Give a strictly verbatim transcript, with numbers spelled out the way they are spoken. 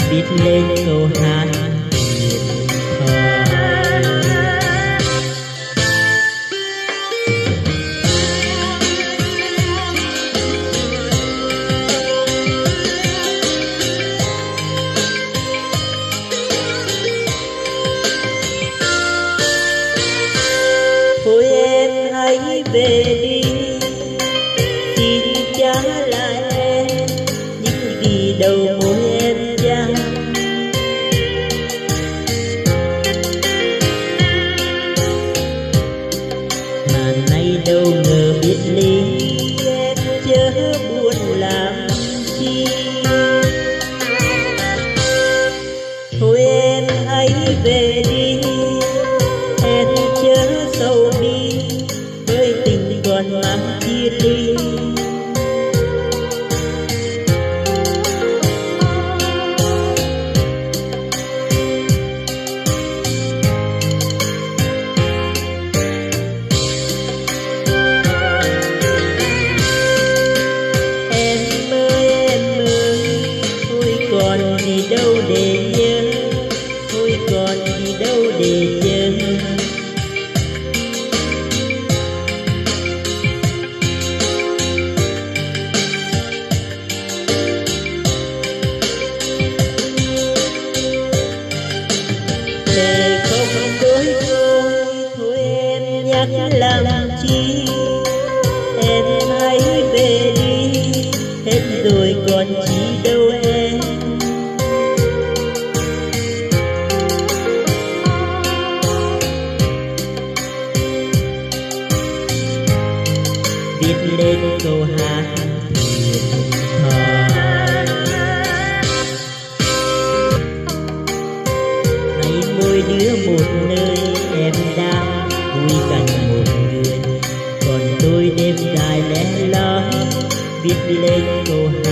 viết lên câu hát huyền thoại. Thôi em hãy về đi, xin trả lại em những gì đầu môi em trao. Mà nay đâu ngờ biết ly, em chớ buồn làm chi. Thôi em hãy về đi, em chớ sầu bi với tình còn mang chia ly. Em ơi em ơi, thôi còn gì đâu để nhớ, thôi còn gì đâu để chờ. Để không đôi thôi, thôi em nhắc làm chi. Em hãy về đi, hết rồi còn chi đâu em. Viết lên câu hát huyền thoại. Hãy mỗi đứa một nơi, em đang vui cạnh một người, còn tôi đêm dài lẻ loi viết lên câu hát.